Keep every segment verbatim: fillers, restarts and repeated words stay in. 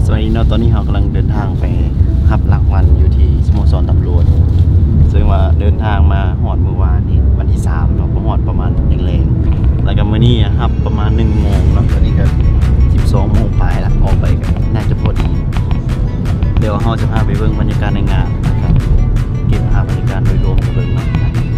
สวัสดีเนาะตอนนี้เรากำลังเดินทางไปรับรางวัลอยู่ที่สโมสรตำรวจซึ่งว่าเดินทางมาหอดเมื่อวานนี้วันที่สามเนาะหอดประมาณแรงๆแล้วก็มื้อนี้ครับประมาณหนึ่งโมงเนาะตอนนี้ก็สิบสองโมงปลายละออกไปก็น่าจะพอดีเดี๋ยวเราจะพาไปเบิ่งบรรยากาศในงานนะครับเก็บภาพบรรยากาศโดยรวมไปเบิ่งเนาะ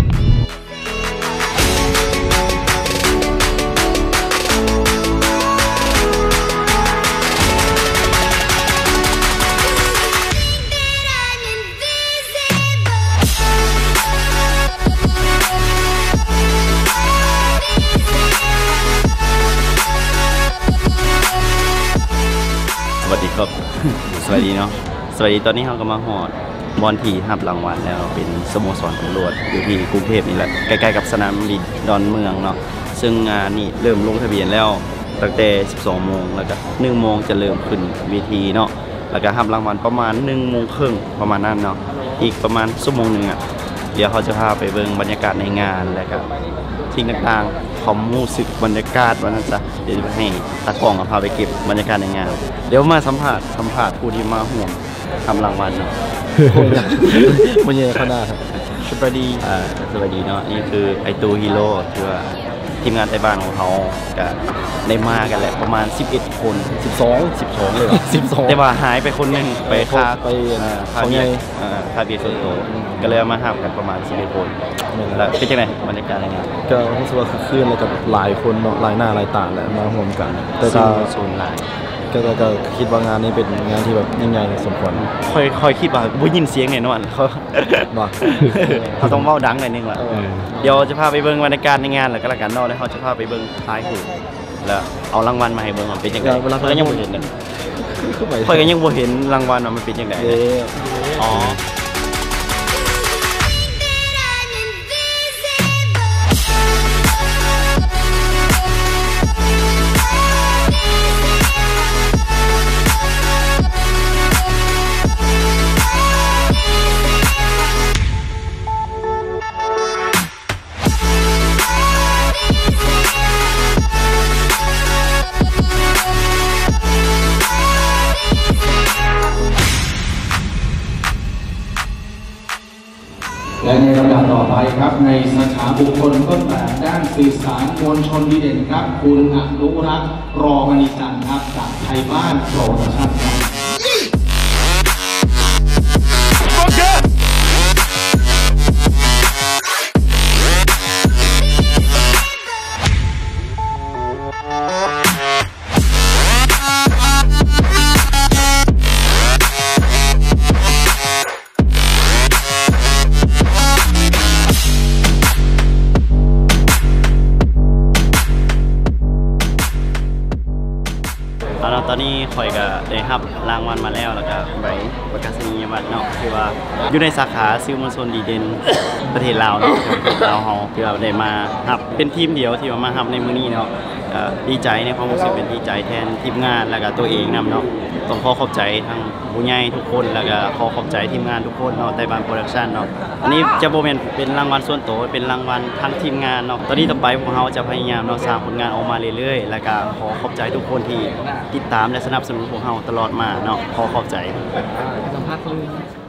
สวัสดีครับ สวัสดีเนาะสวัสดีตอนนี้เราก็มาหอดบอลทีรับรางวัลแล้วเป็นสโมสรตำรวจอยู่ที่กรุงเทพนี่แหละใกล้ๆกับสนามบินดอนเมืองเนาะซึ่งงานนี้เริ่มลงทะเบียนแล้วตั้งแต่สิบสองโมงแล้วก็หนึ่งโมงจะเริ่มขึ้นเวทีเนาะแล้วก็รับรางวัลประมาณหนึ่งโมงครึ่งประมาณนั้นเนาะอีกประมาณชั่วโมงหนึ่งอ่ะเดี๋ยวเขาจะพาไปเบิ่งบรรยากาศในงานแล้วก็ทิ้งต่างๆความรู้สึกบรรยากาศวันนั้นจ้ะเดี๋ยวจะให้ตากล้องพาไปเก็บบรรยากาศในงานเดี๋ยวมาสัมภาษณ์สัมภาษณ์ผู้ที่มาห่วงทำรางวัลเนาะมันยังขนาดสวัสดีอ่าสวัสดีเนาะนี่คือไอตูฮีโร่ที่ว่าทีมงานไต้บ้านของเขาก็ได้มากันแหละประมาณสิบเอ็ดคนสิบสองสิบสองเลยสิบสองแต่ว่าหายไปคนนึงไปค่าไปค่าเบียร์ค่าเบียร์ส่วนตัวก็เลยมาห้ามกันประมาณสิบเอ็ดคนแล้วเป็นยังไงบรรยากาศอะไรเงี้ยก็รู้สึกว่าคือคืนแล้วกับหลายคนเนาะหลายหน้าหลายตาแหละมาร่วมกันแต่ก็โซนหลายก็ก็คิดว่างานนี้เป็นงานที่แบบยิ่งใหญ่สมควรค่อยค่อยคิดว่าบุยินเสียงแน่นอนเขาเขาต้องเว้าดังหน่อยนึงแหละเดี๋ยวจะพาไปเบิ่งบรรยากาศในงานแล้วก็แล้วกันเนาะแล้วเขาจะพาไปเบิ่งท้ายหูแล้วเอารางวัลมาให้เบิ่งว่าเป็นยังไงเพิ่นยังบ่เห็นกันค่อยก็ยังบ่เห็นรางวัลว่ามันเป็นยังไงอ๋อและในลำดับต่อไปครับในสาขาบุคคลต้นแบบด้านสื่อสารมวลชนดีเด่นครับคุณอนุรักษ์รอมณีจันทร์ครับจากไทยบ้านโปรดักชั่นครับตอนนี้คอยก็ได้รับรางวัลมาแล้วแล้วก็ใบประกาศนียบัตรเนาะคือว่าอยู่ในสาขาซิลมอนโซนดีเด่นประเทศลาวเนาะลาวเฮาคือว่าได้มารับเป็นทีมเดียวที่มารับในมื้อนี้เนาะดีใจในความรู้สึกเป็นดีใจแทนทีมงานแล้วก็ตัวเองนำเนาะต้องขอขอบใจทั้งผู้ใหญ่ทุกคนแล้วก็ขอขอบใจทีมงานทุกคนเนาะไต้บ้านโปรดักชั่นเนาะอันนี้จะโบเมนเป็นรางวัลส่วนตัวเป็นรางวัลทั้งทีมงานเนาะตอนนี้ต่อไปพวกเราจะพยายามเนาะสร้างผลงานออกมาเรื่อยๆแล้วก็ขอขอบใจทุกคนที่ติดตามและสนับสนุนพวกเราตลอดมาเนาะขอขอบใจสัมภาษณ์